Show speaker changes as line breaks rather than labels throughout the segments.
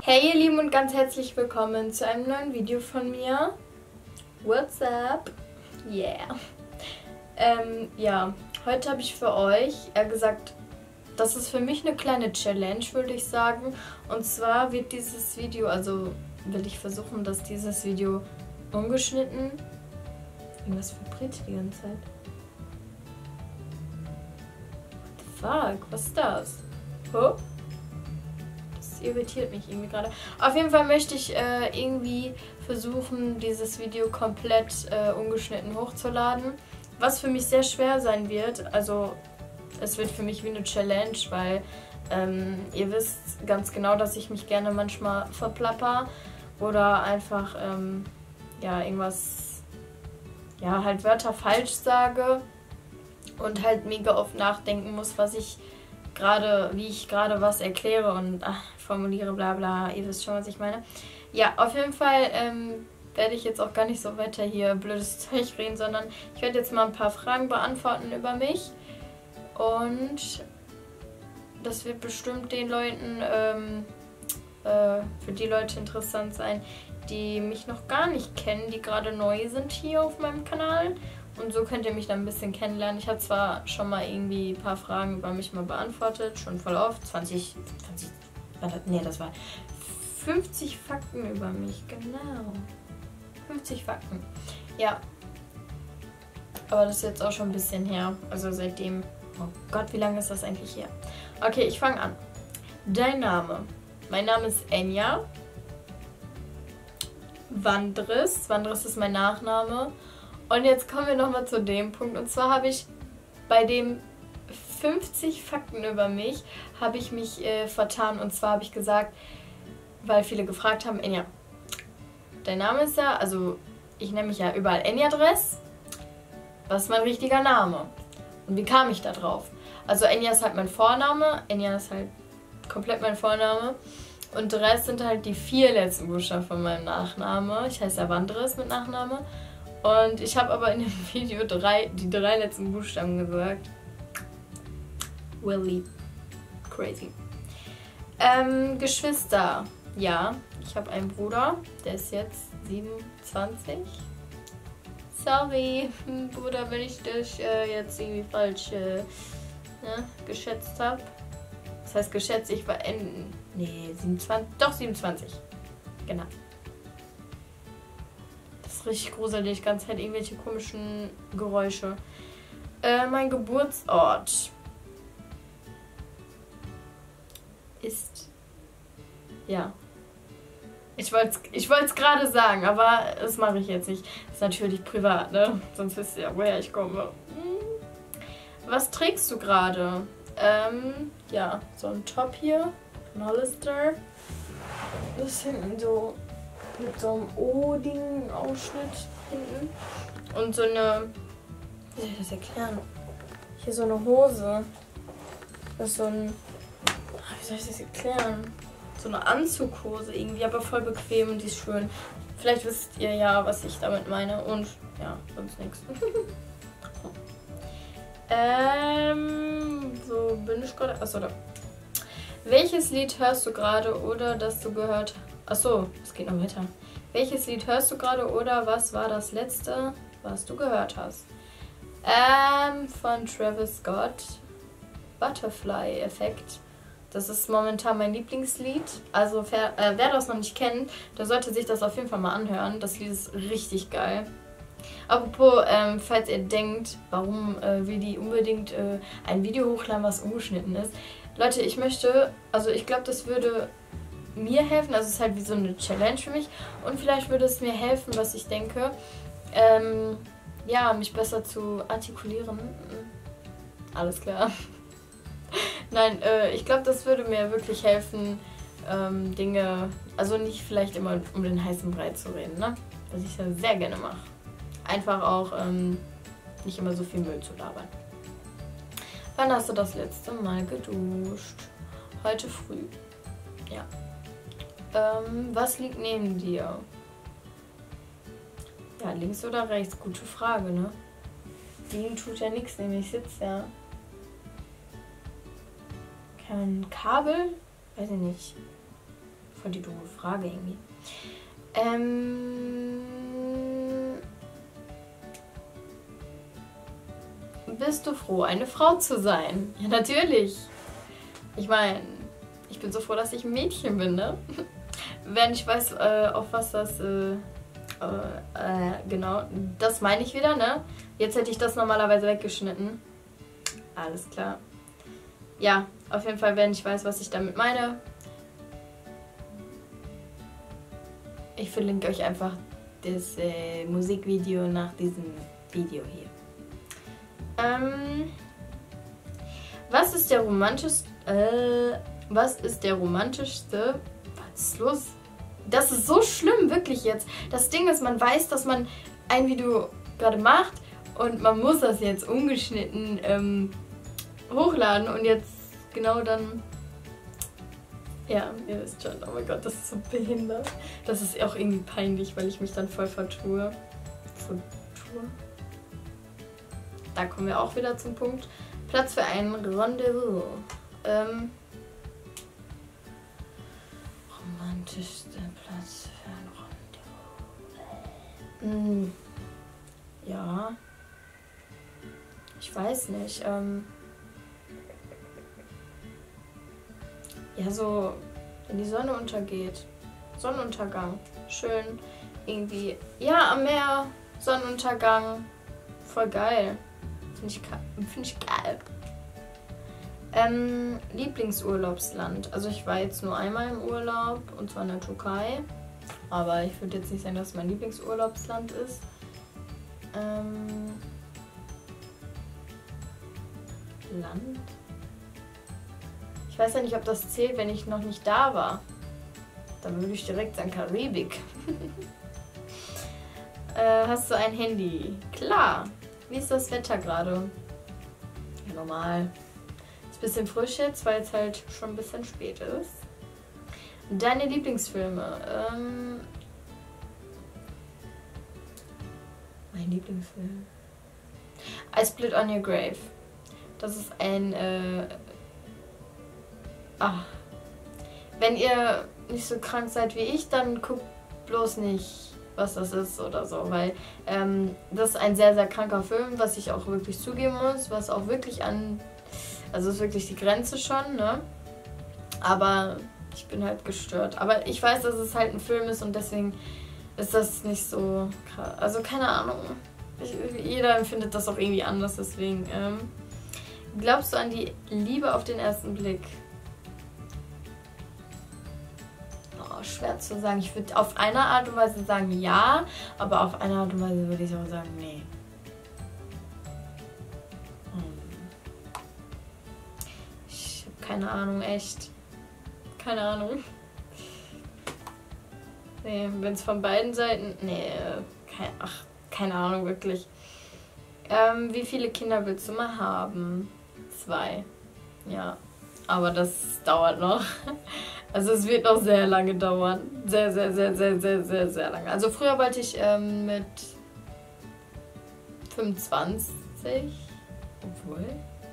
Hey ihr Lieben und ganz herzlich willkommen zu einem neuen Video von mir. What's up? Yeah. Ja, heute habe ich für euch, eher gesagt, das ist für mich eine kleine Challenge, würde ich sagen. Und zwar wird dieses Video, also will ich versuchen, dass dieses Video ungeschnitten... Irgendwas vibriert die ganze Zeit. What the fuck? Was ist das? Oh? Das irritiert mich irgendwie gerade. Auf jeden Fall möchte ich irgendwie versuchen, dieses Video komplett ungeschnitten hochzuladen. Was für mich sehr schwer sein wird. Also es wird für mich wie eine Challenge, weil ihr wisst ganz genau, dass ich mich gerne manchmal verplapper oder einfach ja irgendwas, ja halt Wörter falsch sage und halt mega oft nachdenken muss, was ich gerade, wie ich gerade was erkläre und formuliere, bla bla, ihr wisst schon, was ich meine. Ja, auf jeden Fall werde ich jetzt auch gar nicht so weiter hier blödes Zeug reden, sondern ich werde jetzt mal ein paar Fragen beantworten über mich und das wird bestimmt den Leuten, für die Leute interessant sein, die mich noch gar nicht kennen, die gerade neu sind hier auf meinem Kanal. Und so könnt ihr mich dann ein bisschen kennenlernen. Ich habe zwar schon mal irgendwie ein paar Fragen über mich mal beantwortet, schon voll oft. 50 Fakten über mich, genau. 50 Fakten. Ja. Aber das ist jetzt auch schon ein bisschen her. Also seitdem, oh Gott, wie lange ist das eigentlich her? Okay, ich fange an. Dein Name. Mein Name ist Enya. Wandris. Wandris ist mein Nachname. Und jetzt kommen wir nochmal zu dem Punkt. Und zwar habe ich bei dem 50 Fakten über mich, habe ich mich vertan. Und zwar habe ich gesagt, weil viele gefragt haben, Enya, dein Name ist ja, also ich nenne mich ja überall Enya Dress. Was ist mein richtiger Name? Und wie kam ich da drauf? Also Enya ist halt mein Vorname. Enya ist halt komplett mein Vorname. Und Dress sind halt die 4 letzten Buchstaben von meinem Nachname. Ich heiße ja Wandris mit Nachname. Und ich habe aber in dem Video die 3 letzten Buchstaben gesagt. Willy. Crazy. Geschwister. Ja, ich habe einen Bruder. Der ist jetzt 27. Sorry, Bruder, wenn ich dich jetzt irgendwie falsch geschätzt habe. Das heißt geschätzt, ich war 27. Doch, 27. Genau. Das ist richtig gruselig, ganz halt irgendwelche komischen Geräusche. Mein Geburtsort ist... Ja. Ich wollte es gerade sagen, aber das mache ich jetzt nicht. Das ist natürlich privat, ne? Sonst wisst ihr ja, woher ich komme. Was trägst du gerade? Ja, so ein Top hier von Hollister. Das ist hinten so mit so einem O-Ding-Ausschnitt hinten. Und so eine, wie soll ich das erklären? Hier so eine Hose. Das ist so ein, wie soll ich das erklären? So eine Anzughose irgendwie, aber voll bequem und die ist schön. Vielleicht wisst ihr ja, was ich damit meine. Und ja, sonst nichts. So bin ich gerade. Achso, da. Welches Lied hörst du gerade oder das du gehört? Achso, es geht noch weiter. Welches Lied hörst du gerade oder was war das letzte, was du gehört hast? Von Travis Scott. Butterfly Effekt. Das ist momentan mein Lieblingslied. Also wer das noch nicht kennt, der sollte sich das auf jeden Fall mal anhören. Das Lied ist richtig geil. Apropos, falls ihr denkt, warum will die unbedingt ein Video hochladen, was ungeschnitten ist. Leute, ich möchte, also ich glaube, das würde mir helfen. Also es ist halt wie so eine Challenge für mich. Und vielleicht würde es mir helfen, was ich denke, ja, mich besser zu artikulieren. Alles klar. Nein, ich glaube, das würde mir wirklich helfen, Dinge, also nicht vielleicht immer um den heißen Brei zu reden, ne? Was ich ja sehr gerne mache. Einfach auch nicht immer so viel Müll zu labern. Wann hast du das letzte Mal geduscht? Heute früh. Ja. Was liegt neben dir? Ja, links oder rechts? Gute Frage, ne? Liegen tut ja nichts, nämlich sitzt ja. Kein Kabel? Weiß ich nicht. Voll die doofe Frage irgendwie. Bist du froh, eine Frau zu sein? Ja, natürlich. Ich meine, ich bin so froh, dass ich ein Mädchen bin, ne? Wenn ich weiß, auf was das... genau, das meine ich wieder, ne? Jetzt hätte ich das normalerweise weggeschnitten. Alles klar. Ja, auf jeden Fall, wenn ich weiß, was ich damit meine. Ich verlinke euch einfach das Musikvideo nach diesem Video hier. Was ist der romantischste... was ist der romantischste... Was ist los? Das ist so schlimm, wirklich jetzt. Das Ding ist, man weiß, dass man ein Video gerade macht und man muss das jetzt ungeschnitten hochladen und jetzt genau dann... Ja, ihr wisst schon, oh mein Gott, das ist so behindert. Das ist auch irgendwie peinlich, weil ich mich dann voll vertue. Da kommen wir auch wieder zum Punkt. Platz für ein Rendezvous. Romantischster Platz für ein Rendezvous. Ja. Ich weiß nicht. Ja, so, wenn die Sonne untergeht. Sonnenuntergang. Schön. Irgendwie. Ja, am Meer. Sonnenuntergang. Voll geil. Finde ich geil. Lieblingsurlaubsland. Also ich war jetzt nur einmal im Urlaub, und zwar in der Türkei. Aber ich würde jetzt nicht sagen, dass es mein Lieblingsurlaubsland ist. Land? Ich weiß ja nicht, ob das zählt, wenn ich noch nicht da war. Dann würde ich direkt sagen Karibik. Hast du ein Handy? Klar. Wie ist das Wetter gerade? Ja, normal. Ist ein bisschen frisch jetzt, weil es halt schon ein bisschen spät ist. Deine Lieblingsfilme? Mein Lieblingsfilm? I Split on Your Grave. Das ist ein... Wenn ihr nicht so krank seid wie ich, dann guckt bloß nicht, was das ist oder so, weil das ist ein sehr, sehr kranker Film, was ich auch wirklich zugeben muss, was auch wirklich also ist wirklich die Grenze schon, ne? Aber ich bin halt gestört. Aber ich weiß, dass es halt ein Film ist und deswegen ist das nicht so krass. Also keine Ahnung. Jeder empfindet das auch irgendwie anders, deswegen. Glaubst du an die Liebe auf den ersten Blick? Schwer zu sagen. Ich würde auf eine Art und Weise sagen ja, aber auf eine Art und Weise würde ich auch sagen nee. Ich habe keine Ahnung, echt. Keine Ahnung. Nee, wenn es von beiden Seiten... Nee, keine Ahnung, wirklich. Wie viele Kinder willst du mal haben? 2. Ja, aber das dauert noch. Also es wird noch sehr lange dauern. Sehr, sehr, sehr, sehr, sehr, sehr, sehr lange. Also früher wollte ich mit 25, obwohl...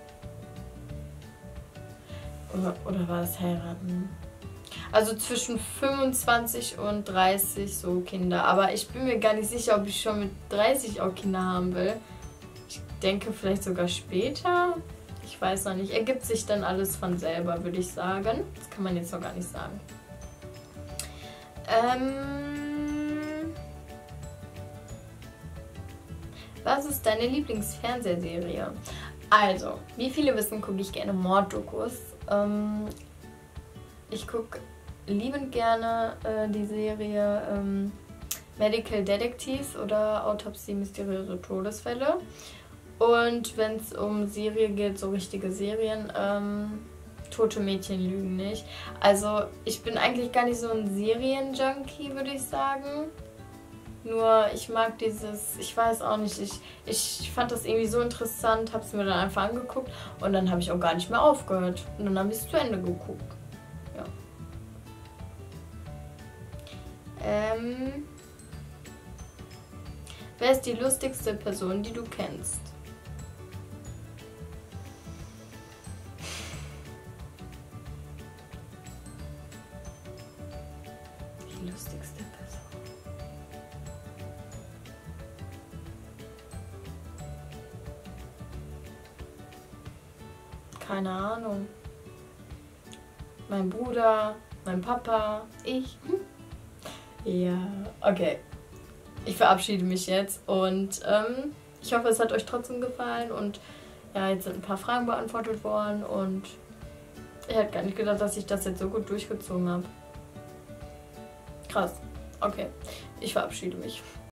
Oder war das heiraten? Also zwischen 25 und 30 so Kinder. Aber ich bin mir gar nicht sicher, ob ich schon mit 30 auch Kinder haben will. Ich denke vielleicht sogar später. Ich weiß noch nicht. Ergibt sich dann alles von selber, würde ich sagen. Das kann man jetzt noch gar nicht sagen. Was ist deine Lieblingsfernsehserie? Also, wie viele wissen, gucke ich gerne Morddokus. Ich gucke liebend gerne die Serie Medical Detectives oder Autopsie mysteriöse Todesfälle. Und wenn es um Serie geht, so richtige Serien, Tote Mädchen lügen nicht. Also ich bin eigentlich gar nicht so ein Serien-Junkie, würde ich sagen. Nur ich mag dieses, ich weiß auch nicht, ich fand das irgendwie so interessant, habe es mir dann einfach angeguckt und dann habe ich auch gar nicht mehr aufgehört. Und dann habe ich es zu Ende geguckt. Ja. Wer ist die lustigste Person, die du kennst? die lustigste Person? Keine Ahnung. Mein Bruder, mein Papa, ich. Ja, okay. Ich verabschiede mich jetzt und ich hoffe, es hat euch trotzdem gefallen und ja, jetzt sind ein paar Fragen beantwortet worden und ich hätte gar nicht gedacht, dass ich das jetzt so gut durchgezogen habe. Krass. Okay, ich verabschiede mich.